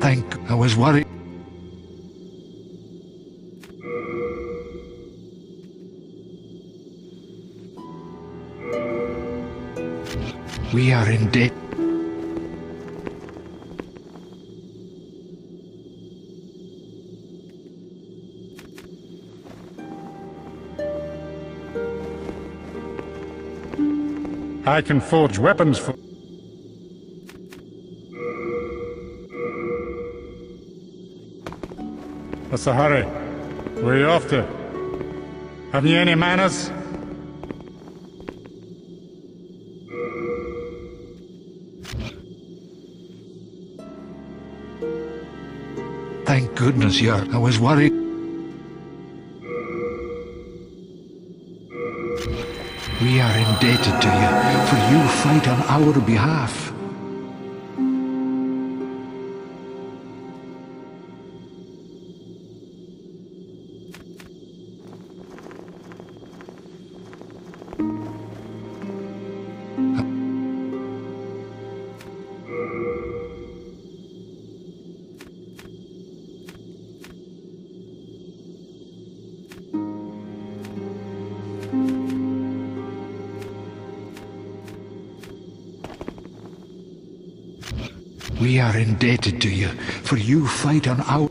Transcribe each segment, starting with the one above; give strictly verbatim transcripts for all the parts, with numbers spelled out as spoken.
Thank... I was worried. We are in debt. I can forge weapons for... What's the hurry? Where are you off to? Have you any manners? Thank goodness you're... I was worried. We are indebted to you, for you fight on our behalf. We are indebted to you, for you fight on our...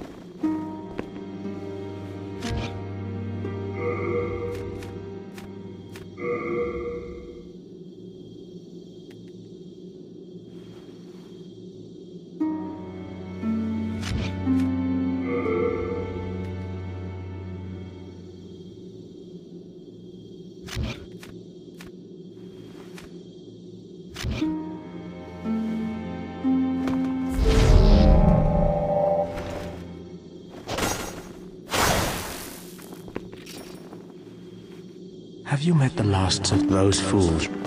Have you met the last of those fools?